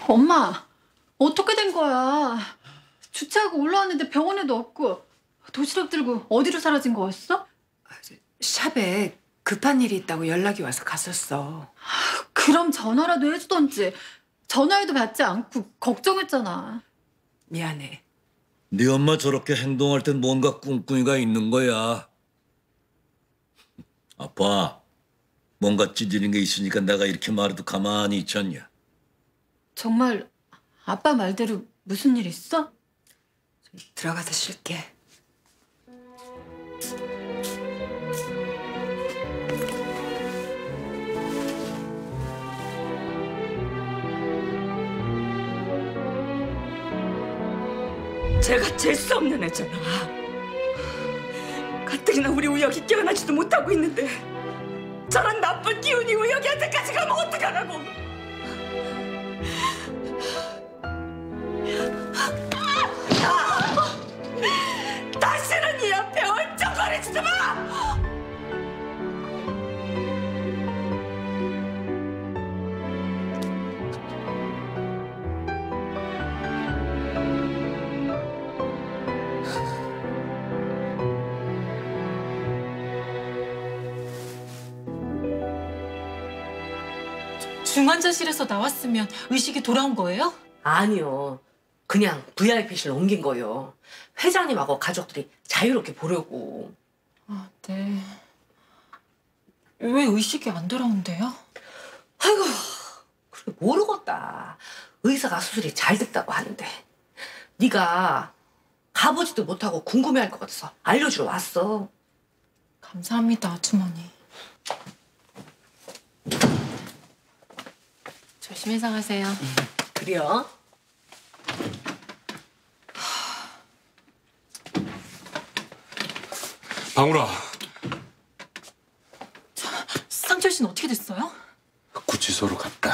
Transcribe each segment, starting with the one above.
엄마, 어떻게 된 거야? 주차하고 올라왔는데 병원에도 없고 도시락 들고 어디로 사라진 거였어? 샵에 급한 일이 있다고 연락이 와서 갔었어. 그럼 전화라도 해주던지. 전화해도 받지 않고 걱정했잖아. 미안해. 네 엄마 저렇게 행동할 땐 뭔가 꿍꿍이가 있는 거야. 아빠, 뭔가 찌질인 게 있으니까 내가 이렇게 말해도 가만히 있지 않냐? 정말 아빠 말대로 무슨 일 있어? 들어가서 쉴게. 제가 재수 없는 애잖아. 가뜩이나 우리 우혁이 깨어나지도 못하고 있는데 저런 나쁜 기운이 우혁이한테까지 가면 어떡하라고. 다시는 이 앞에 얼쩡거리지도 마! 중환자실에서 나왔으면 의식이 돌아온 거예요? 아니요. 그냥 VIP실 옮긴 거요. 회장님하고 가족들이 자유롭게 보려고. 아, 네. 왜 의식이 안 돌아온대요? 아이고, 그렇게 모르겠다. 의사가 수술이 잘 됐다고 하는데. 네가 가보지도 못하고 궁금해할 것 같아서 알려주러 왔어. 감사합니다, 아주머니. 조심해서 가세요. 그래요? 방울아. 상철 씨는 어떻게 됐어요? 구치소로 갔다.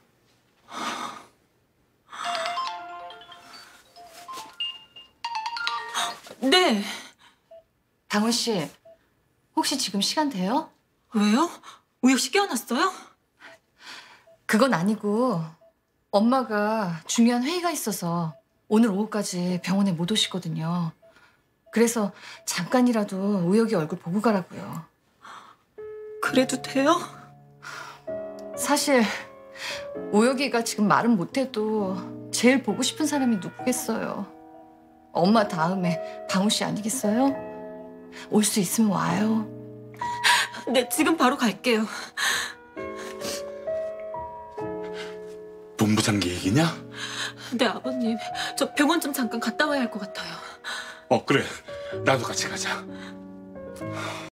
네. 당훈 씨, 혹시 지금 시간 돼요? 왜요? 우혁 씨 깨어났어요? 그건 아니고 엄마가 중요한 회의가 있어서 오늘 오후까지 병원에 못 오시거든요. 그래서 잠깐이라도 우혁이 얼굴 보고 가라고요. 그래도 돼요? 사실 우혁이가 지금 말은 못해도 제일 보고 싶은 사람이 누구겠어요. 엄마 다음에 방우 씨 아니겠어요? 올 수 있으면 와요. 네, 지금 바로 갈게요. 본부장기 얘기냐? 네, 아버님. 저 병원 좀 잠깐 갔다 와야 할 것 같아요. 그래. 나도 같이 가자.